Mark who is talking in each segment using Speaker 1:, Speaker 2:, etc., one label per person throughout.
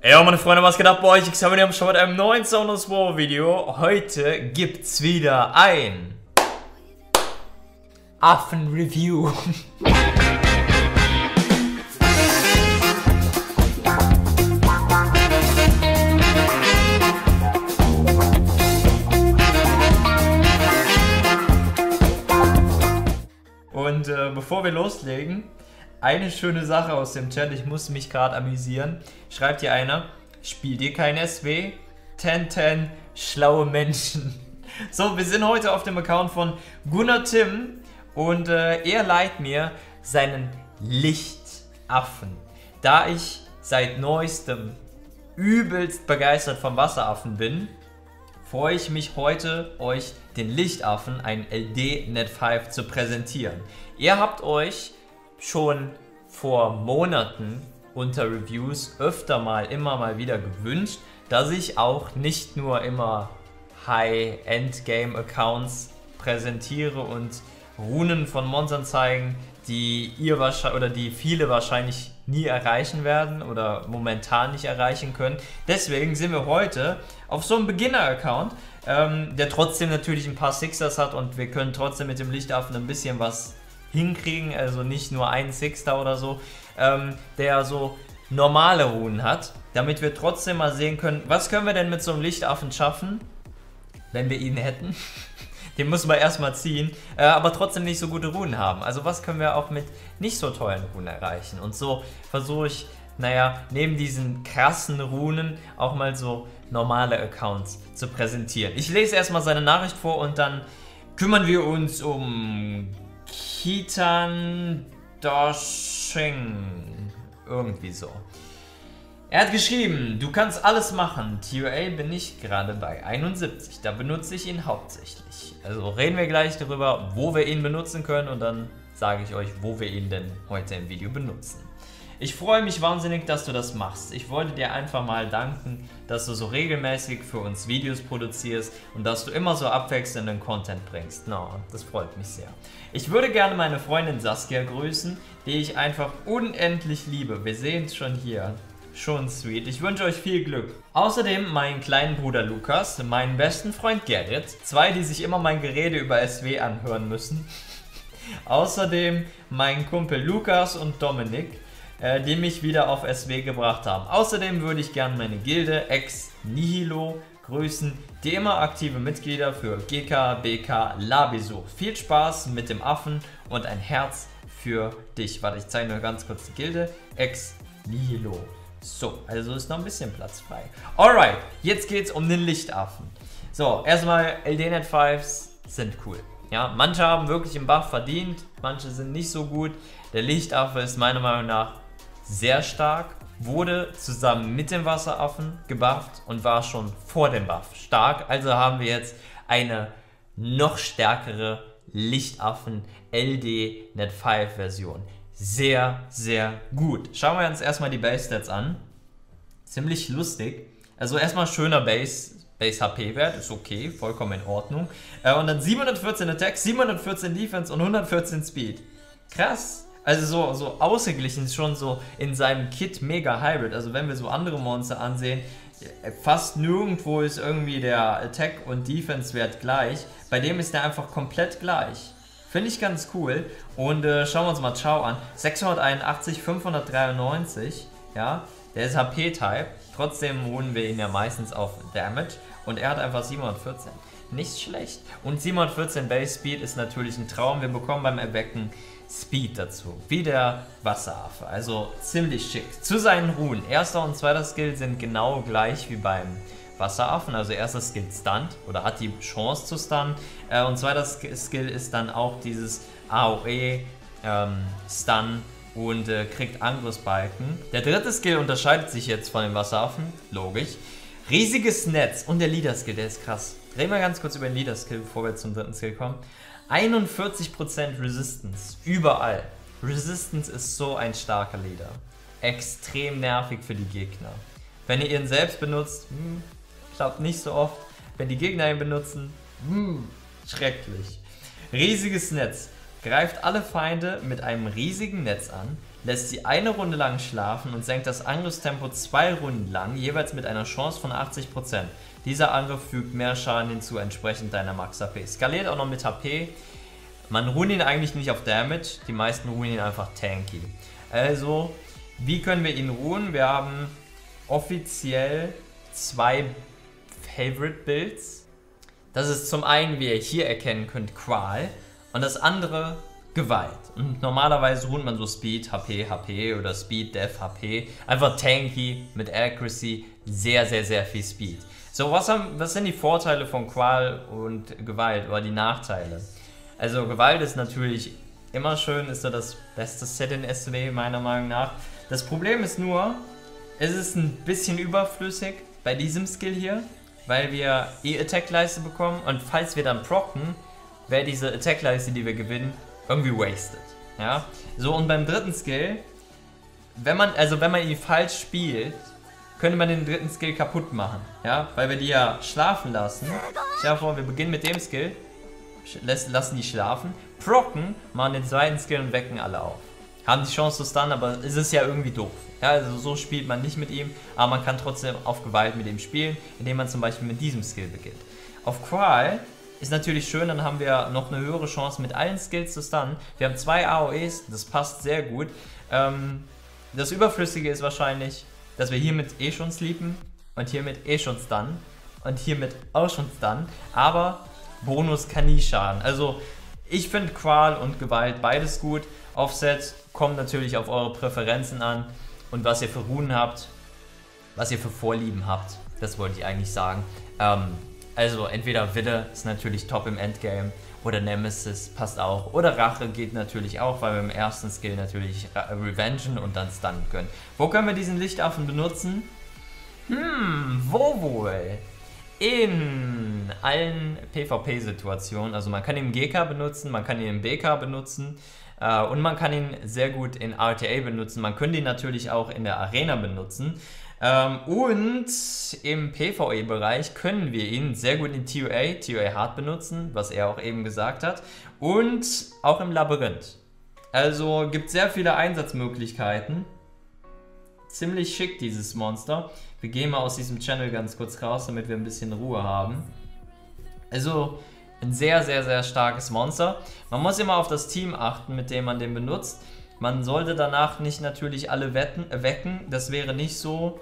Speaker 1: Ja, meine Freunde, was geht ab bei euch? Ich habe schon mit einem neuen Soundless War Video. Heute gibt's wieder ein Affen-Review. Und bevor wir loslegen, eine schöne Sache aus dem Chat, ich muss mich gerade amüsieren. Schreibt hier einer, spielt ihr kein SW? 10 schlaue Menschen. So, wir sind heute auf dem Account von Gunnar Tim und er leiht mir seinen Lichtaffen. Da ich seit neuestem übelst begeistert vom Wasseraffen bin, freue ich mich heute, euch den Lichtaffen, einen LD Net 5, zu präsentieren. Ihr habt euch schon vor Monaten unter Reviews öfter mal, immer mal wieder gewünscht, dass ich auch nicht nur immer High-End-Game-Accounts präsentiere und Runen von Monstern zeigen, die ihr wahrscheinlich oder die viele wahrscheinlich nie erreichen werden oder momentan nicht erreichen können. Deswegen sind wir heute auf so einem Beginner-Account, der trotzdem natürlich ein paar Sixers hat und wir können trotzdem mit dem Lichtaffen ein bisschen was hinkriegen, also nicht nur einen Sixter oder so, der so normale Runen hat, damit wir trotzdem mal sehen können, was können wir denn mit so einem Lichtaffen schaffen, wenn wir ihn hätten. Den müssen wir erstmal ziehen, aber trotzdem nicht so gute Runen haben. Also was können wir auch mit nicht so tollen Runen erreichen? Und so versuche ich, naja, neben diesen krassen Runen auch mal so normale Accounts zu präsentieren. Ich lese erstmal seine Nachricht vor und dann kümmern wir uns um Kitan Doshing. Irgendwie so. Er hat geschrieben, du kannst alles machen. TOA bin ich gerade bei 71. Da benutze ich ihn hauptsächlich. Also reden wir gleich darüber, wo wir ihn benutzen können und dann sage ich euch, wo wir ihn denn heute im Video benutzen. Ich freue mich wahnsinnig, dass du das machst. Ich wollte dir einfach mal danken, dass du so regelmäßig für uns Videos produzierst und dass du immer so abwechselnden Content bringst. No, das freut mich sehr. Ich würde gerne meine Freundin Saskia grüßen, die ich einfach unendlich liebe. Wir sehen es schon hier. Schon sweet. Ich wünsche euch viel Glück. Außerdem meinen kleinen Bruder Lukas, meinen besten Freund Gerrit, zwei, die sich immer mein Gerede über SW anhören müssen. Außerdem meinen Kumpel Lukas und Dominik, die mich wieder auf SW gebracht haben. Außerdem würde ich gerne meine Gilde Ex Nihilo grüßen, die immer aktive Mitglieder für GK, BK, Labiso. Viel Spaß mit dem Affen und ein Herz für dich. Warte, ich zeige nur ganz kurz die Gilde Ex Nihilo. So, also ist noch ein bisschen Platz frei. Alright, jetzt geht's um den Lichtaffen. So, erstmal LD Net 5s sind cool. Ja, manche haben wirklich einen Buff verdient, manche sind nicht so gut. Der Lichtaffe ist meiner Meinung nach sehr stark, wurde zusammen mit dem Wasseraffen gebufft und war schon vor dem Buff stark. Also haben wir jetzt eine noch stärkere Lichtaffen LD Net 5 Version. Sehr, sehr gut. Schauen wir uns erstmal die Base Stats an. Ziemlich lustig. Also erstmal schöner Base HP Wert, ist okay, vollkommen in Ordnung. Und dann 714 Attack, 714 Defense und 114 Speed. Krass. Also so ausgeglichen, schon so in seinem Kit mega Hybrid. Also wenn wir so andere Monster ansehen, fast nirgendwo ist irgendwie der Attack und Defense Wert gleich. Bei dem ist der einfach komplett gleich. Finde ich ganz cool. Und schauen wir uns mal Chao an. 681, 593. Ja, der ist HP-Type. Trotzdem holen wir ihn ja meistens auf Damage. Und er hat einfach 714. Nicht schlecht. Und 714 Base Speed ist natürlich ein Traum. Wir bekommen beim Erwecken Speed dazu. Wie der Wasseraffe. Also ziemlich schick. Zu seinen Runen. Erster und zweiter Skill sind genau gleich wie beim Wasseraffen. Also erster Skill stunt oder hat die Chance zu stunnen. Und zweiter Skill ist dann auch dieses AOE Stun und kriegt Angriffsbalken. Der dritte Skill unterscheidet sich jetzt von dem Wasseraffen. Logisch. Riesiges Netz und der Leader Skill, der ist krass. Reden wir ganz kurz über den Leader Skill, bevor wir zum dritten Skill kommen. 41% Resistance. Überall. Resistance ist so ein starker Leader. Extrem nervig für die Gegner. Wenn ihr ihn selbst benutzt, klappt nicht so oft. Wenn die Gegner ihn benutzen, schrecklich. Riesiges Netz. Greift alle Feinde mit einem riesigen Netz an, lässt sie eine Runde lang schlafen und senkt das Angriffstempo 2 Runden lang, jeweils mit einer Chance von 80%. Dieser Angriff fügt mehr Schaden hinzu, entsprechend deiner Max-HP. Skaliert auch noch mit HP. Man ruht ihn eigentlich nicht auf Damage, die meisten ruhen ihn einfach tanky. Also, wie können wir ihn ruhen? Wir haben offiziell 2 Favorite Builds. Das ist zum einen, wie ihr hier erkennen könnt, Qual und das andere Gewalt. Und normalerweise ruht man so Speed, HP, HP oder Speed, Death, HP. Einfach tanky mit Accuracy, sehr, sehr, sehr viel Speed. So, was sind die Vorteile von Qual und Gewalt oder die Nachteile? Also Gewalt ist natürlich immer schön, ist so das beste Set in SW meiner Meinung nach. Das Problem ist nur, es ist ein bisschen überflüssig bei diesem Skill hier, weil wir Attack-Leiste bekommen und falls wir dann procken, wäre diese Attack-Leiste, die wir gewinnen, irgendwie wasted. Ja? So, und beim dritten Skill, wenn man ihn falsch spielt, könnte man den dritten Skill kaputt machen. Ja? Weil wir die ja schlafen lassen. Stell dir vor, wir beginnen mit dem Skill, lassen die schlafen, procken, machen den zweiten Skill und wecken alle auf. Haben die Chance zu stunnen, aber es ist ja irgendwie doof. Ja, also so spielt man nicht mit ihm, aber man kann trotzdem auf Gewalt mit ihm spielen, indem man zum Beispiel mit diesem Skill beginnt. Auf Qual ist natürlich schön, dann haben wir noch eine höhere Chance mit allen Skills zu stunnen. Wir haben 2 AOEs, das passt sehr gut. Das Überflüssige ist wahrscheinlich, dass wir hiermit eh schon sleepen und hiermit eh schon stunnen und hiermit auch schon stunnen, aber Bonus kann nie schaden. Also ich finde Qual und Gewalt beides gut. Offset kommt natürlich auf eure Präferenzen an und was ihr für Runen habt, was ihr für Vorlieben habt. Das wollte ich eigentlich sagen. Also entweder Widder ist natürlich top im Endgame oder Nemesis passt auch. Oder Rache geht natürlich auch, weil wir im ersten Skill natürlich revengen und dann stunnen können. Wo können wir diesen Lichtaffen benutzen? Wo wohl? In allen PvP-Situationen, also man kann ihn im GK benutzen, man kann ihn im BK benutzen und man kann ihn sehr gut in RTA benutzen. Man könnte ihn natürlich auch in der Arena benutzen und im PvE-Bereich können wir ihn sehr gut in TOA Hard benutzen, was er auch eben gesagt hat, und auch im Labyrinth. Also gibt sehr viele Einsatzmöglichkeiten. Ziemlich schick dieses Monster. Wir gehen mal aus diesem Channel ganz kurz raus, damit wir ein bisschen Ruhe haben. Also ein sehr, sehr, sehr starkes Monster. Man muss immer auf das Team achten, mit dem man den benutzt. Man sollte danach nicht natürlich alle wecken. Das wäre nicht so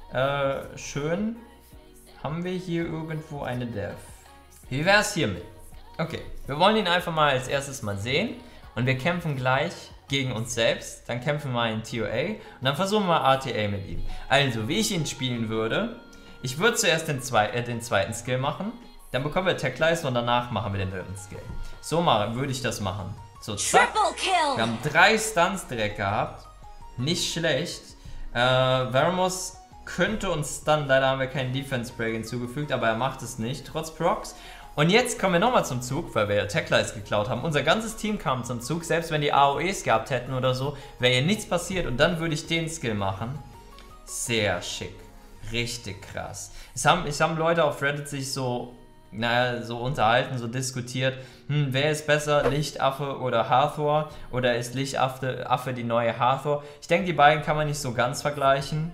Speaker 1: schön. Haben wir hier irgendwo eine Death? Wie wäre es hiermit? Okay, wir wollen ihn einfach mal als erstes mal sehen. Und wir kämpfen gleich gegen uns selbst, dann kämpfen wir in TOA und dann versuchen wir RTA mit ihm. Also, wie ich ihn spielen würde, ich würde zuerst den zweiten Skill machen, dann bekommen wir Attack-Leiste und danach machen wir den dritten Skill. So würde ich das machen. So, zack. Wir haben 3 Stuns direkt gehabt. Nicht schlecht. Veramos könnte uns stunnen, leider haben wir keinen Defense-Break hinzugefügt, aber er macht es nicht, trotz Procs. Und jetzt kommen wir nochmal zum Zug, weil wir ja Attack-Leiste geklaut haben. Unser ganzes Team kam zum Zug, selbst wenn die AOEs gehabt hätten oder so, wäre hier nichts passiert und dann würde ich den Skill machen. Sehr schick. Richtig krass. Es haben Leute auf Reddit sich so, so unterhalten, so diskutiert, wer ist besser, Lichtaffe oder Hathor? Oder ist Lichtaffe die neue Hathor? Ich denke, die beiden kann man nicht so ganz vergleichen.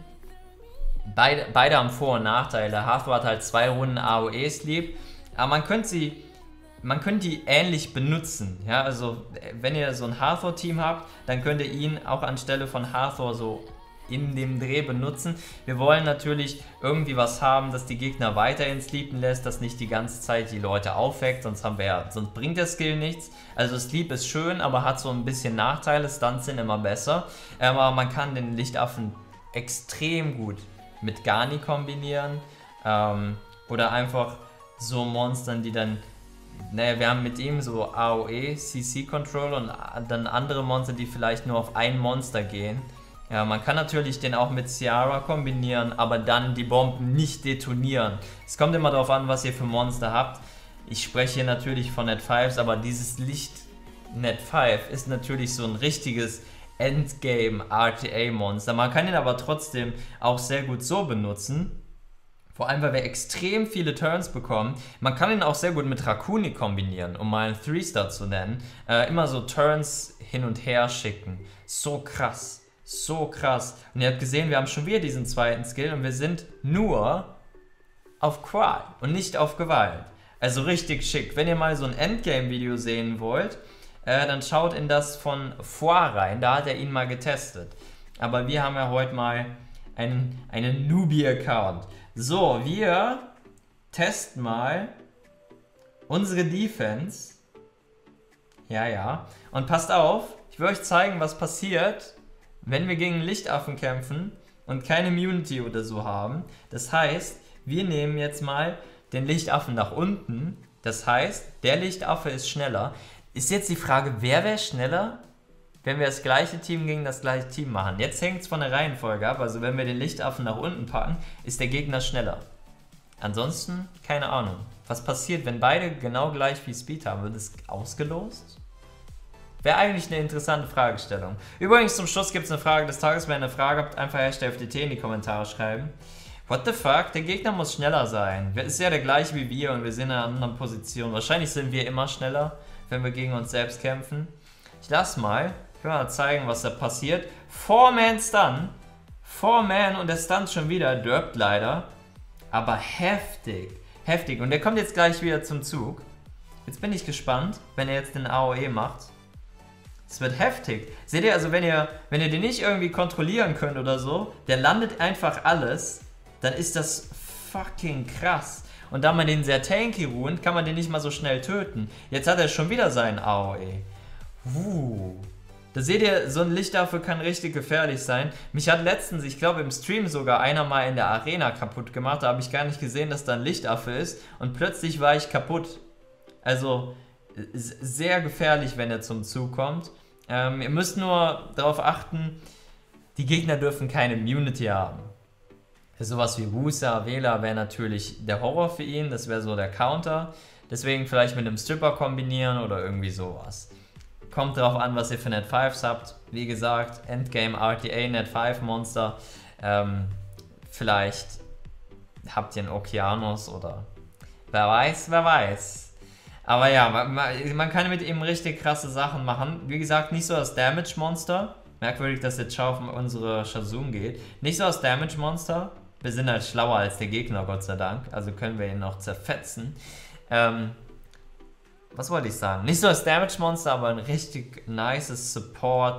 Speaker 1: Beide haben Vor- und Nachteile. Hathor hat halt 2 Runden AOE-Sleep. Aber man könnte die ähnlich benutzen, ja, also wenn ihr so ein Hathor-Team habt, dann könnt ihr ihn auch anstelle von Hathor so in dem Dreh benutzen. Wir wollen natürlich irgendwie was haben, das die Gegner weiterhin sleepen lässt, das nicht die ganze Zeit die Leute aufweckt, sonst bringt der Skill nichts. Also Sleep ist schön, aber hat so ein bisschen Nachteile, Stunts sind immer besser, aber man kann den Lichtaffen extrem gut mit Garni kombinieren oder einfach so Monstern, die dann, wir haben mit ihm so AOE, CC-Control und dann andere Monster, die vielleicht nur auf ein Monster gehen. Ja, man kann natürlich den auch mit Ciara kombinieren, aber dann die Bomben nicht detonieren. Es kommt immer darauf an, was ihr für Monster habt. Ich spreche hier natürlich von Net 5s, aber dieses Licht Net 5 ist natürlich so ein richtiges Endgame RTA-Monster. Man kann ihn aber trotzdem auch sehr gut so benutzen. Vor allem, weil wir extrem viele Turns bekommen. Man kann ihn auch sehr gut mit Rakuni kombinieren, um mal einen 3-Star zu nennen. Immer so Turns hin und her schicken. So krass. So krass. Und ihr habt gesehen, wir haben schon wieder diesen zweiten Skill und wir sind nur auf Qual und nicht auf Gewalt. Also richtig schick. Wenn ihr mal so ein Endgame-Video sehen wollt, dann schaut in das von Foire rein. Da hat er ihn mal getestet. Aber wir haben ja heute mal einen Newbie-Account. So, wir testen mal unsere Defense. Ja. Und passt auf, ich will euch zeigen, was passiert, wenn wir gegen Lichtaffen kämpfen und keine Immunity oder so haben. Das heißt, wir nehmen jetzt mal den Lichtaffen nach unten. Das heißt, der Lichtaffe ist schneller. Ist jetzt die Frage, wer wäre schneller, wenn wir das gleiche Team gegen das gleiche Team machen? Jetzt hängt es von der Reihenfolge ab. Also wenn wir den Lichtaffen nach unten packen, ist der Gegner schneller. Ansonsten, keine Ahnung. Was passiert, wenn beide genau gleich viel Speed haben? Wird es ausgelost? Wäre eigentlich eine interessante Fragestellung. Übrigens, zum Schluss gibt es eine Frage des Tages. Wenn ihr eine Frage habt, einfach #FDT in die Kommentare schreiben. What the fuck? Der Gegner muss schneller sein. Ist ja der gleiche wie wir und wir sind in einer anderen Position. Wahrscheinlich sind wir immer schneller, wenn wir gegen uns selbst kämpfen. Ich lass mal. Ich will mal zeigen, was da passiert. 4-Man-Stun. 4-Man und der stunt schon wieder. Droppt leider. Aber heftig. Heftig. Und der kommt jetzt gleich wieder zum Zug. Jetzt bin ich gespannt, wenn er jetzt den AOE macht. Es wird heftig. Seht ihr, also wenn ihr den nicht irgendwie kontrollieren könnt oder so, der landet einfach alles, dann ist das fucking krass. Und da man den sehr tanky ruht, kann man den nicht mal so schnell töten. Jetzt hat er schon wieder seinen AOE. Da seht ihr, so ein Lichtaffe kann richtig gefährlich sein. Mich hat letztens, ich glaube im Stream sogar, einer mal in der Arena kaputt gemacht. Da habe ich gar nicht gesehen, dass da ein Lichtaffe ist. Und plötzlich war ich kaputt. Also sehr gefährlich, wenn er zum Zug kommt. Ihr müsst nur darauf achten, die Gegner dürfen keine Immunity haben. Sowas wie Wusa, Vela wäre natürlich der Horror für ihn, das wäre so der Counter. Deswegen vielleicht mit einem Stripper kombinieren oder irgendwie sowas. Kommt drauf an, was ihr für Net 5s habt. Wie gesagt, Endgame RTA Net 5 Monster. Vielleicht habt ihr einen Okeanos oder wer weiß. Aber ja, man kann mit ihm richtig krasse Sachen machen. Wie gesagt, nicht so das Damage Monster. Merkwürdig, dass jetzt schon auf unsere Shazum geht. Nicht so das Damage Monster. Wir sind halt schlauer als der Gegner, Gott sei Dank. Also können wir ihn noch zerfetzen. Was wollte ich sagen? Nicht so das Damage Monster, aber ein richtig nices Support,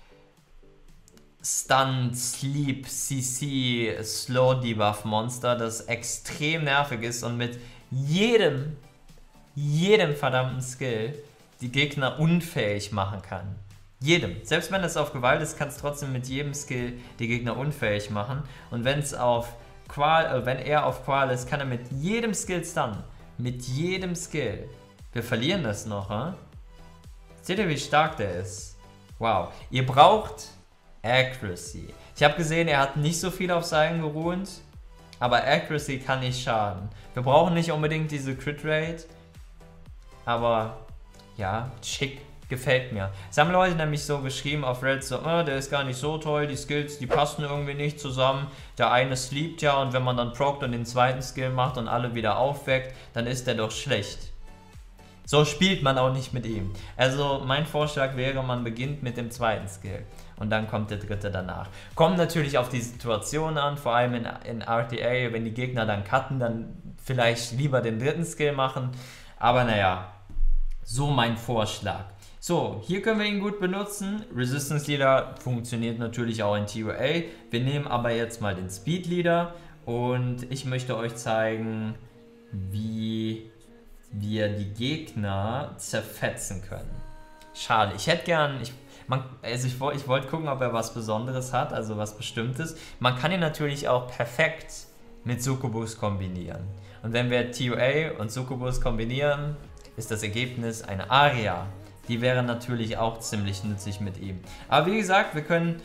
Speaker 1: Stun, Sleep, CC, Slow Debuff Monster, das extrem nervig ist und mit jedem verdammten Skill die Gegner unfähig machen kann. Jedem. Selbst wenn es auf Gewalt ist, kann es trotzdem mit jedem Skill die Gegner unfähig machen. Und wenn er auf Qual ist, kann er mit jedem Skill stunnen. Mit jedem Skill. Wir verlieren das noch, Seht ihr, wie stark der ist? Wow. Ihr braucht Accuracy. Ich habe gesehen, er hat nicht so viel auf Seilen geruht, aber Accuracy kann nicht schaden. Wir brauchen nicht unbedingt diese Crit Rate, aber ja, schick. Gefällt mir. Es haben Leute nämlich so geschrieben auf Reddit, so, der ist gar nicht so toll, die Skills, die passen irgendwie nicht zusammen. Der eine sleept ja und wenn man dann prockt und den zweiten Skill macht und alle wieder aufweckt, dann ist der doch schlecht. So spielt man auch nicht mit ihm. Also mein Vorschlag wäre, man beginnt mit dem zweiten Skill und dann kommt der dritte danach. Kommt natürlich auf die Situation an, vor allem in RTA, wenn die Gegner dann cutten, dann vielleicht lieber den dritten Skill machen. Aber naja, so mein Vorschlag. So, hier können wir ihn gut benutzen. Resistance Leader funktioniert natürlich auch in TOA. Wir nehmen aber jetzt mal den Speed Leader und ich möchte euch zeigen, wie wir die Gegner zerfetzen können. Schade, ich hätte gern, ich wollte gucken, ob er was Besonderes hat, also was Bestimmtes. Man kann ihn natürlich auch perfekt mit Succubus kombinieren. Und wenn wir TOA und Succubus kombinieren, ist das Ergebnis eine Aria. Die wäre natürlich auch ziemlich nützlich mit ihm. Aber wie gesagt, wir können...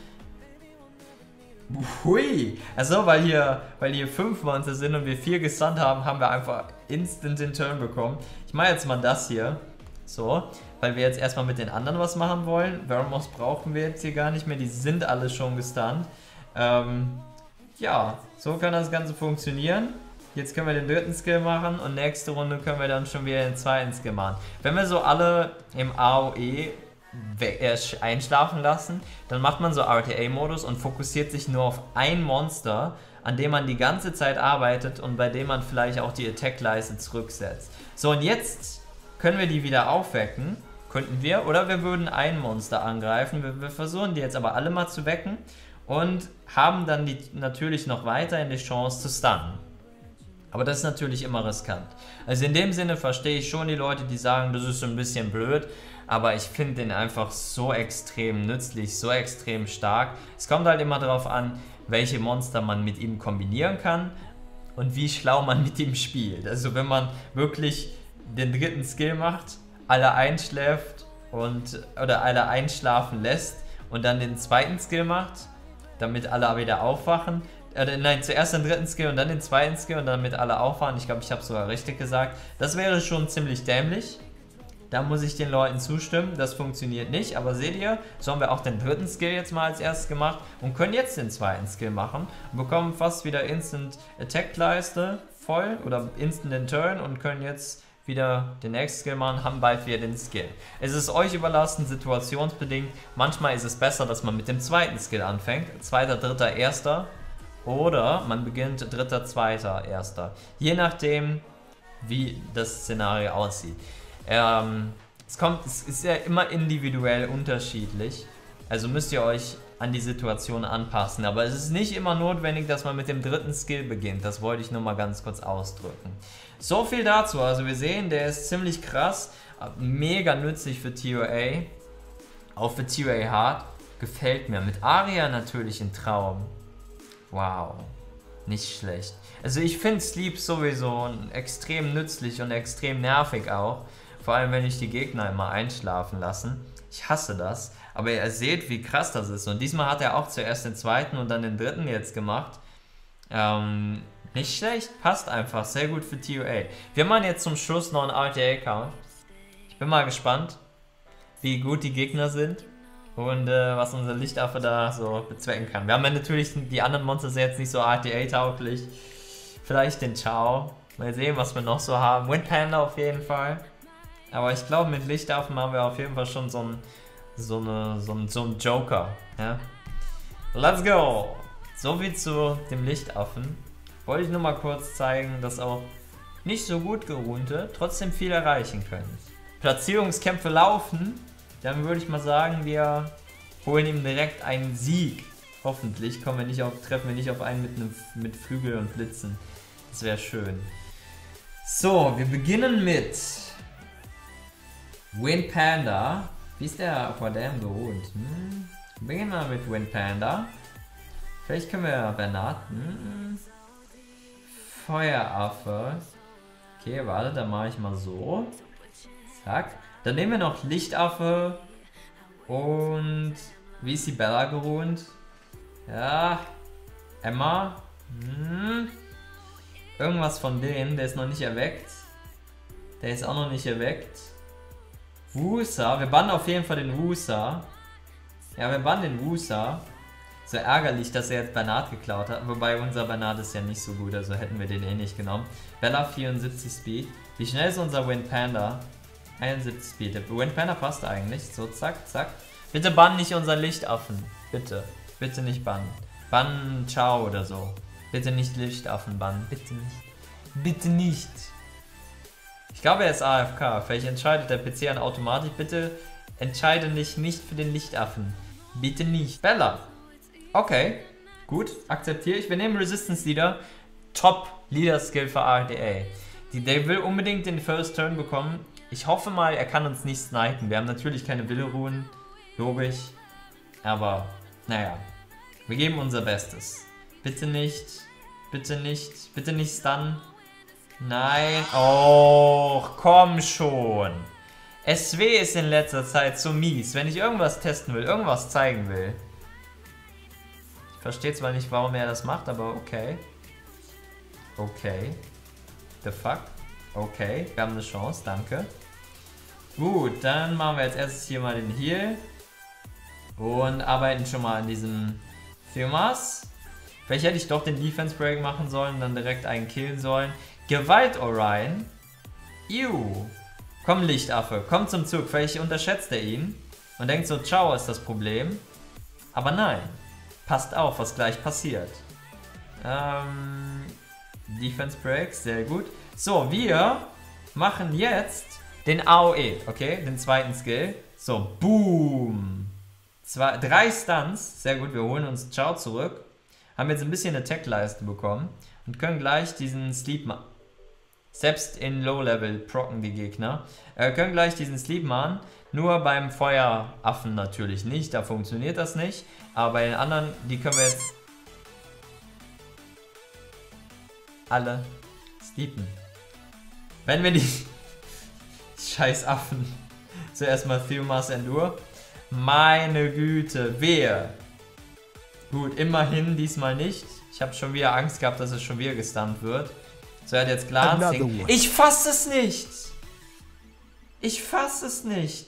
Speaker 1: Hui! Also, weil hier 5 Monster sind und wir 4 gestunt haben, haben wir einfach instant den Turn bekommen. Ich mache jetzt mal das hier. So, weil wir jetzt erstmal mit den anderen was machen wollen. Vermos brauchen wir jetzt hier gar nicht mehr, die sind alle schon gestunt. Ja, so kann das Ganze funktionieren. Jetzt können wir den dritten Skill machen und nächste Runde können wir dann schon wieder den zweiten Skill machen. Wenn wir so alle im AOE einschlafen lassen. Dann macht man so RTA-Modus und fokussiert sich nur auf ein Monster, an dem man die ganze Zeit arbeitet und bei dem man vielleicht auch die Attack-Leiste zurücksetzt. So, und jetzt können wir die wieder aufwecken. Könnten wir, oder wir würden ein Monster angreifen. Wir versuchen die jetzt aber alle mal zu wecken und haben dann natürlich noch weiterhin die Chance zu stunnen. Aber das ist natürlich immer riskant. Also in dem Sinne verstehe ich schon die Leute, die sagen, das ist so ein bisschen blöd, aber ich finde den einfach so extrem nützlich, so extrem stark. Es kommt halt immer darauf an, welche Monster man mit ihm kombinieren kann und wie schlau man mit ihm spielt. Also wenn man wirklich den dritten Skill macht, alle einschläft oder alle einschlafen lässt und dann den zweiten Skill macht, damit alle wieder aufwachen. Nein, zuerst den dritten Skill und dann den zweiten Skill und damit alle aufwachen. Ich glaube, ich habe es sogar richtig gesagt. Das wäre schon ziemlich dämlich. Da muss ich den Leuten zustimmen, das funktioniert nicht, aber seht ihr, so haben wir auch den dritten Skill jetzt mal als erstes gemacht und können jetzt den zweiten Skill machen und bekommen fast wieder Instant Attack Leiste voll oder Instant Turn und können jetzt wieder den nächsten Skill machen, haben bald wieder den Skill. Es ist euch überlassen, situationsbedingt, manchmal ist es besser, dass man mit dem zweiten Skill anfängt, zweiter, dritter, erster oder man beginnt dritter, zweiter, erster, je nachdem wie das Szenario aussieht. Es ist ja immer individuell unterschiedlich, also müsst ihr euch an die Situation anpassen, aber es ist nicht immer notwendig, dass man mit dem dritten Skill beginnt, das wollte ich nur mal ganz kurz ausdrücken. So viel dazu, also wir sehen, der ist ziemlich krass, mega nützlich für TOA, auch für TOA Hard, gefällt mir, mit Aria natürlich ein Traum, wow, nicht schlecht. Also ich finde Sleep sowieso extrem nützlich und extrem nervig auch. Vor allem, wenn ich die Gegner immer einschlafen lassen. Ich hasse das. Aber ihr seht, wie krass das ist. Und diesmal hat er auch zuerst den zweiten und dann den dritten jetzt gemacht. Nicht schlecht. Passt einfach. Sehr gut für TOA. Wir machen jetzt zum Schluss noch einen RTA-Count. Ich bin mal gespannt, wie gut die Gegner sind. Und was unser Lichtaffe da so bezwecken kann. Wir haben ja natürlich die anderen Monster sind jetzt nicht so RTA-tauglich. Vielleicht den Chao. Mal sehen, was wir noch so haben. Wind Panda auf jeden Fall. Aber ich glaube, mit Lichtaffen haben wir auf jeden Fall schon so einen Joker. Ja? Let's go! Soviel zu dem Lichtaffen. Wollte ich nur mal kurz zeigen, dass auch nicht so gut gerunte trotzdem viel erreichen können. Platzierungskämpfe laufen. Dann würde ich mal sagen, wir holen ihm direkt einen Sieg. Hoffentlich treffen wir nicht auf einen mit Flügel und Blitzen. Das wäre schön. So, wir beginnen mit Wind Panda. Wie ist der vor dem geholt? Beginnen wir mit Wind Panda. Vielleicht können wir Bernard. Feueraffe. Okay, warte, dann mache ich mal so. Zack. Dann nehmen wir noch Lichtaffe. Und wie ist die Bella geruht? Ja. Emma. Irgendwas von denen. Der ist noch nicht erweckt. Der ist auch noch nicht erweckt. Wusa, wir bannen auf jeden Fall den Wusa. Ja, wir bannen den Wusa. So ärgerlich, dass er jetzt Bernard geklaut hat. Wobei unser Bernard ist ja nicht so gut, also hätten wir den eh nicht genommen. Bella 74 Speed. Wie schnell ist unser Wind Panda? 71 Speed. Der Wind Panda passt eigentlich. So, zack, zack. Bitte bannen nicht unseren Lichtaffen. Bitte. Bitte nicht bannen. Bannen Ciao oder so. Bitte nicht Lichtaffen bannen. Bitte nicht. Bitte nicht. Ich glaube, er ist AFK. Vielleicht entscheidet der PC an automatisch. Bitte entscheide dich nicht für den Lichtaffen. Bitte nicht. Bella. Okay. Gut. Akzeptiere ich. Wir nehmen Resistance Leader. Top Leader Skill für RTA. Der will unbedingt den First Turn bekommen. Ich hoffe mal, er kann uns nicht snipen. Wir haben natürlich keine Wille-Ruhen. Logisch. Aber, naja. Wir geben unser Bestes. Bitte nicht. Bitte nicht. Bitte nicht stunnen. Nein. Oh, komm schon. SW ist in letzter Zeit so mies. Wenn ich irgendwas testen will, irgendwas zeigen will. Ich verstehe zwar nicht, warum er das macht, aber okay. Okay. The fuck? Okay, wir haben eine Chance, danke. Gut, dann machen wir als erstes hier mal den Heal. Und arbeiten schon mal an diesem Firmas. Vielleicht hätte ich doch den Defense Break machen sollen und dann direkt einen killen sollen. Gewalt Orion. Komm Lichtaffe, komm zum Zug. Vielleicht unterschätzt er ihn und denkt so, ciao ist das Problem. Aber nein, passt auf, was gleich passiert. Defense Breaks, sehr gut. So, wir machen jetzt den AOE, okay, den zweiten Skill. So, boom. 3 Stunts, sehr gut, wir holen uns Ciao zurück. Haben jetzt ein bisschen Attack-Leiste bekommen und können gleich diesen Sleep machen. Selbst in Low-Level procken die Gegner. Können gleich diesen Sleep machen. Nur beim Feueraffen natürlich nicht, da funktioniert das nicht. Aber bei den anderen, die können wir jetzt alle sleepen. Wenn wir die scheiß Affen zuerst mal Theomas Endure. Meine Güte, wer? Gut, immerhin diesmal nicht. Ich habe schon wieder Angst gehabt, dass es schon wieder gestunt wird. So, er hat jetzt Glancing. Ich fasse es nicht! Ich fasse es nicht!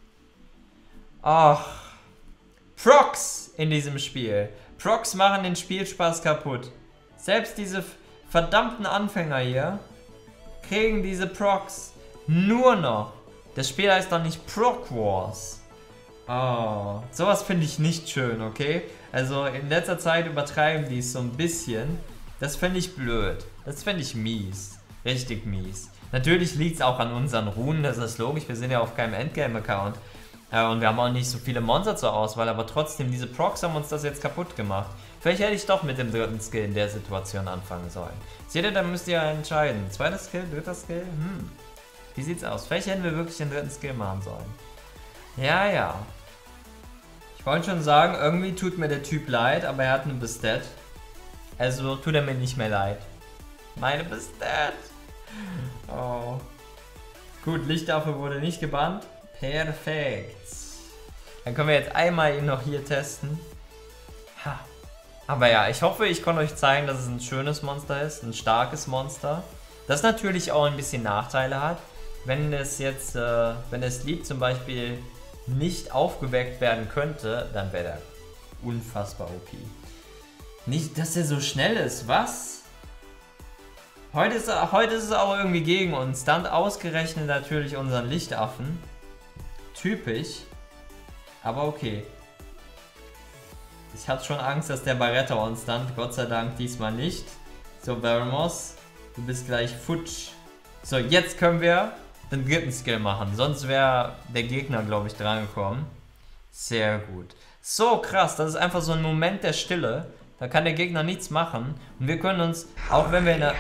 Speaker 1: Ach. Procs in diesem Spiel. Procs machen den Spielspaß kaputt. Selbst diese verdammten Anfänger hier kriegen diese Procs nur noch. Das Spiel heißt doch nicht Proc Wars. Oh, sowas finde ich nicht schön, okay? Also in letzter Zeit übertreiben die es so ein bisschen. Das finde ich blöd. Das finde ich mies. Richtig mies. Natürlich liegt es auch an unseren Runen, das ist logisch. Wir sind ja auf keinem Endgame-Account. Und wir haben auch nicht so viele Monster zur Auswahl, aber trotzdem, diese Procs haben uns das jetzt kaputt gemacht. Vielleicht hätte ich doch mit dem dritten Skill in der Situation anfangen sollen. Seht ihr, dann müsst ihr ja entscheiden. Zweiter Skill, dritter Skill? Wie sieht's aus? Vielleicht hätten wir wirklich den dritten Skill machen sollen. Ja, ja. Ich wollte schon sagen, irgendwie tut mir der Typ leid, aber er hat eine Bestat. Also tut er mir nicht mehr leid. Meine Bestat. Oh. Gut, Lichtaffe wurde nicht gebannt. Perfekt. Dann können wir jetzt einmal ihn noch hier testen. Ha. Aber ja, ich hoffe, ich konnte euch zeigen, dass es ein schönes Monster ist. Ein starkes Monster. Das natürlich auch ein bisschen Nachteile hat. Wenn es jetzt, wenn der Sleep zum Beispiel nicht aufgeweckt werden könnte, dann wäre der unfassbar OP. Nicht, dass er so schnell ist, was? Heute ist es auch irgendwie gegen uns. Dann ausgerechnet natürlich unseren Lichtaffen. Typisch. Aber okay. Ich hatte schon Angst, dass der Baretta uns stunt. Gott sei Dank diesmal nicht. So, Baramos, du bist gleich futsch. So, jetzt können wir den dritten Skill machen. Sonst wäre der Gegner, glaube ich, dran gekommen. Sehr gut. So krass, das ist einfach so ein Moment der Stille. Da kann der Gegner nichts machen. Und wir können uns, auch wenn wir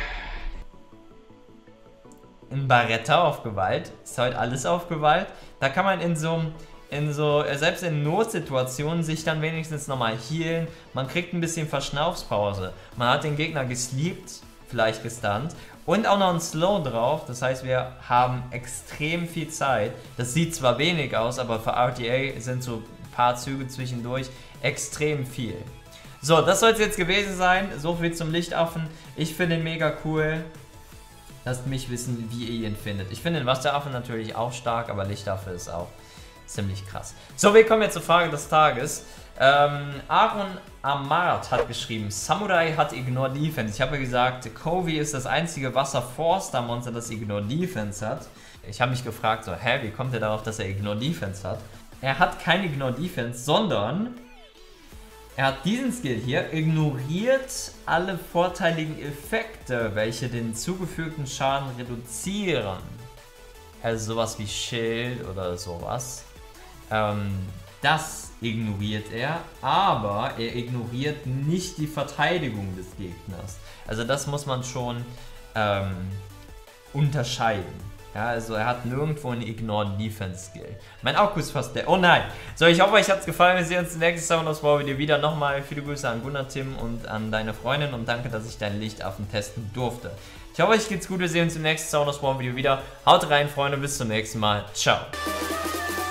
Speaker 1: in Baretta auf Gewalt, ist heute alles auf Gewalt, da kann man selbst in Notsituationen sich dann wenigstens nochmal healen. Man kriegt ein bisschen Verschnaufspause. Man hat den Gegner gesleept, vielleicht gestunt. Und auch noch ein Slow drauf, das heißt, wir haben extrem viel Zeit. Das sieht zwar wenig aus, aber für RTA sind so ein paar Züge zwischendurch extrem viel. So, das soll es jetzt gewesen sein. So viel zum Lichtaffen. Ich finde ihn mega cool. Lasst mich wissen, wie ihr ihn findet. Ich finde den Wasseraffen natürlich auch stark, aber Lichtaffe ist auch ziemlich krass. So, wir kommen jetzt zur Frage des Tages. Aaron Amart hat geschrieben, Samurai hat Ignore Defense. Ich habe ja gesagt, Covey ist das einzige Wasser-Forster-Monster, das Ignore Defense hat. Ich habe mich gefragt, so, wie kommt er darauf, dass er Ignore Defense hat? Er hat kein Ignore Defense, sondern er hat diesen Skill hier, ignoriert alle vorteiligen Effekte, welche den zugefügten Schaden reduzieren. Also sowas wie Schild oder sowas. Das ignoriert er, aber er ignoriert nicht die Verteidigung des Gegners. Also das muss man schon unterscheiden. Ja, also er hat nirgendwo einen Ignore Defense Skill. Mein Akku ist fast der. Oh nein! So, ich hoffe, euch hat es gefallen. Wir sehen uns im nächsten Sound aus War Video wieder. Nochmal viele Grüße an Gunnar, Tim und an deine Freundin und danke, dass ich deinen Lichtaffen testen durfte. Ich hoffe, euch geht's gut. Wir sehen uns im nächsten Sound aus War Video wieder. Haut rein, Freunde. Bis zum nächsten Mal. Ciao.